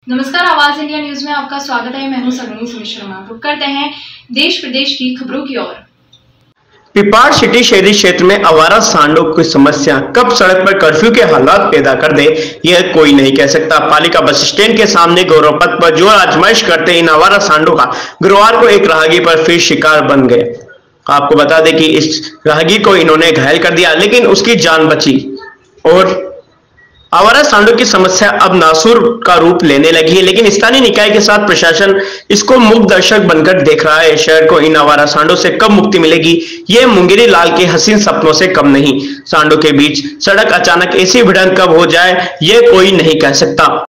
नमस्कार, आवाज India news में आपका स्वागत है। मैं हूं सलोनी शर्मा। रुक करते हैं देश प्रदेश की खबरों की ओर। पिपाड़ सिटी शहरी क्षेत्र में आवारा सांडों की समस्या कब सड़क पर कर्फ्यू के हालात पैदा कर दे, यह कोई नहीं कह सकता। पालिका बस स्टैंड के सामने गौरव पथ पर जोर आजमाइश करते इन आवारा सांडों का गुरुवार को एक राहगीर पर फिर शिकार बन गए। आपको बता दें कि इस राहगीर को इन्होंने घायल कर दिया, लेकिन उसकी जान बची। और आवारा सांडों की समस्या अब नासूर का रूप लेने लगी है, लेकिन स्थानीय निकाय के साथ प्रशासन इसको मूक दर्शक बनकर देख रहा है। शहर को इन आवारा सांडों से कब मुक्ति मिलेगी, ये मुंगेरी लाल के हसीन सपनों से कम नहीं। सांडों के बीच सड़क अचानक ऐसी भिड़ंत कब हो जाए, ये कोई नहीं कह सकता।